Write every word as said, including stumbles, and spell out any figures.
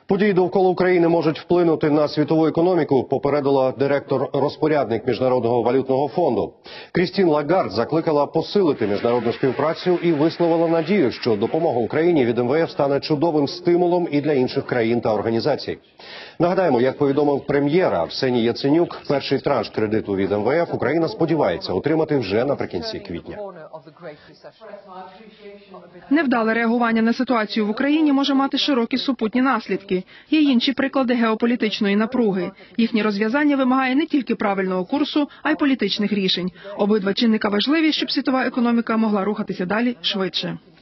Події довкола України можуть вплинути на світову економіку, попередила директор-розпорядник Міжнародного валютного фонду. Крістін Лагард закликала посилити міжнародну співпрацю і висловила надію, що допомога Україні від ем ве еф стане чудовим стимулом і для інших країн та організацій. Нагадаємо, як повідомив прем'єр Арсеній Яценюк, перший транш кредиту від ем ве еф Україна сподівається отримати вже наприкінці квітня. Невдале реагування на ситуацію в Україні може мати широкі супутні наслідки. Є інші приклади геополітичної напруги. Їхнє розв'язання вимагає не тільки правильного курсу, а й політичних рішень. Обидва чинника важливі, щоб світова економіка могла рухатися далі швидше.